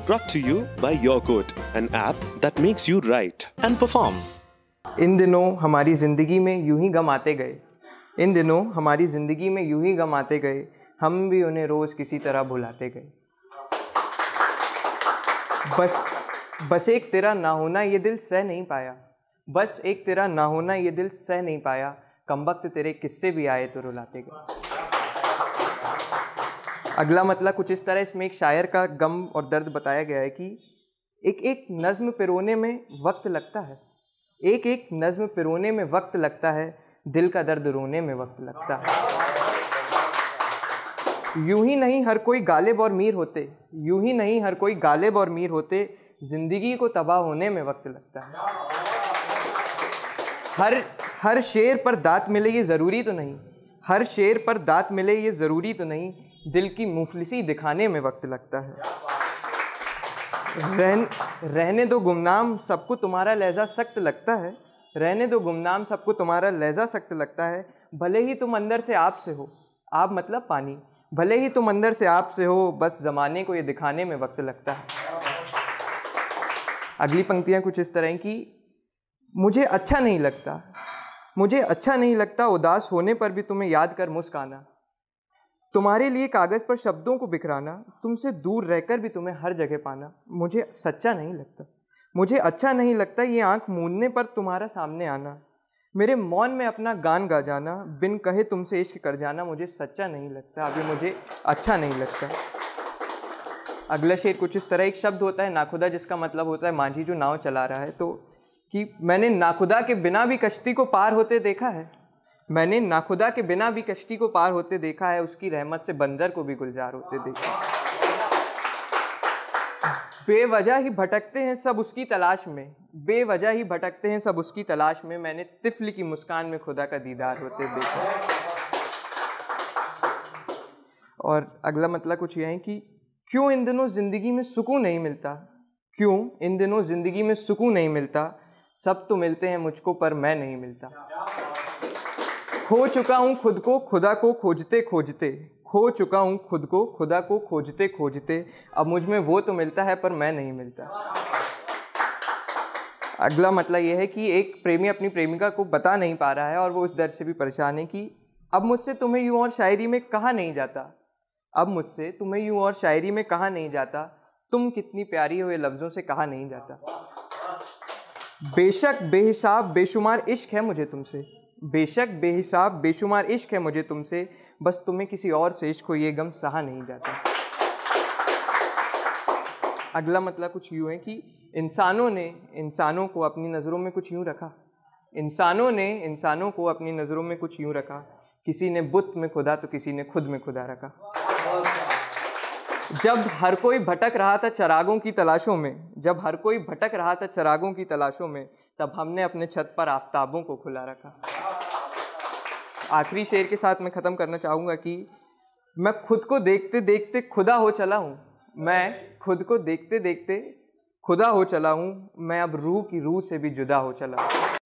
Brought to you by YourQuote, an app that makes you write and perform. इन दिनों हमारी ज़िंदगी में यूं ही गम आते गए, इन दिनों हमारी ज़िंदगी में यूं ही गम आते गए, हम भी उन्हें रोज़ किसी तरह भुलाते गए। बस एक तेरा ना होना ये दिल सह नहीं पाया, बस एक तेरा ना होना ये दिल सह नहीं पाया, कमबख्त तेरे किस्से भी आए तो रुलाते गए। अगला मतलब कुछ इस तरह, इसमें एक शायर का गम और दर्द बताया गया है कि एक नज़्म पिरोने में वक्त लगता है, एक नज़्म पिरोने में वक्त लगता है, दिल का दर्द रोने में वक्त लगता है। यूं ही नहीं हर कोई गालिब और मीर होते, यूं ही नहीं हर कोई गालिब और मीर होते, ज़िंदगी को तबाह होने में वक्त लगता है। हर शेर पर दांत मिले ये ज़रूरी तो नहीं, हर शेर पर दांत मिले ये ज़रूरी तो नहीं, दिल की मुफलिसी दिखाने में वक्त लगता है। रहने दो गुमनाम सबको तुम्हारा लहजा सख्त लगता है, रहने दो गुमनाम सबको तुम्हारा लहजा सख्त लगता है, भले ही तुम अंदर से आप से हो, आप मतलब पानी, भले ही तुम अंदर से आप से हो, बस ज़माने को ये दिखाने में वक्त लगता है। अगली पंक्तियाँ कुछ इस तरह की, मुझे अच्छा नहीं लगता, मुझे अच्छा नहीं लगता उदास होने पर भी तुम्हें याद कर मुस्काना, तुम्हारे लिए कागज़ पर शब्दों को बिखराना, तुमसे दूर रहकर भी तुम्हें हर जगह पाना, मुझे सच्चा नहीं लगता, मुझे अच्छा नहीं लगता ये आंख मूंदने पर तुम्हारा सामने आना, मेरे मौन में अपना गान गा जाना, बिन कहे तुमसे इश्क कर जाना, मुझे सच्चा नहीं लगता, अभी मुझे अच्छा नहीं लगता। अगला शेर कुछ इस तरह, एक शब्द होता है नाखुदा, जिसका मतलब होता है मांझी जो नाव चला रहा है, तो कि मैंने नाखुदा के बिना भी कश्ती को पार होते देखा है, मैंने नाखुदा के बिना भी कश्ती को पार होते देखा है, उसकी रहमत से बंदर को भी गुलजार होते देखा है। बेवजह ही भटकते हैं सब उसकी तलाश में, बेवजह ही भटकते हैं सब उसकी तलाश में, मैंने तिफल की मुस्कान में खुदा का दीदार होते देखा। और अगला मतलब कुछ यह है कि क्यों इन दिनों ज़िंदगी में सुकून नहीं मिलता, क्यों इन दिनों ज़िंदगी में सुकून नहीं मिलता, सब तो मिलते हैं मुझको पर मैं नहीं मिलता। खो चुका हूँ खुद को खुदा को खोजते खोजते, खो चुका हूँ खुद को खुदा को खोजते खोजते, अब मुझ में वो तो मिलता है पर मैं नहीं मिलता। अगला मतलब ये है कि एक प्रेमी अपनी प्रेमिका को बता नहीं पा रहा है और वो उस दर्द से भी परेशान है कि अब मुझसे तुम्हें यूँ और शायरी में कहा नहीं जाता, अब मुझसे तुम्हें यूँ और शायरी में कहा नहीं जाता, तुम कितनी प्यारी हो ये लफ्ज़ों से कहा नहीं जाता। बेशक बेहिसाब बेशुमार इश्क है मुझे तुमसे, बेशक बेहिसाब बेशुमार इश्क है मुझे तुमसे, बस तुम्हें किसी और से इश्क हो ये गम सहा नहीं जाता। अगला मतलब कुछ यूँ है कि इंसानों ने इंसानों को अपनी नज़रों में कुछ यूँ रखा, इंसानों ने इंसानों को अपनी नज़रों में कुछ यूँ रखा, किसी ने बुत में खुदा तो किसी ने खुद में खुदा रखा। जब हर कोई भटक रहा था चिरागों की तलाशों में, जब हर कोई भटक रहा था चिरागों की तलाशों में, तब हमने अपने छत पर आफताबों को खुला रखा। आखिरी शेर के साथ मैं ख़त्म करना चाहूँगा कि मैं खुद को देखते देखते खुदा हो चला हूँ, मैं खुद को देखते देखते खुदा हो चला हूँ, मैं अब रूह की रूह से भी जुदा हो चला हूँ।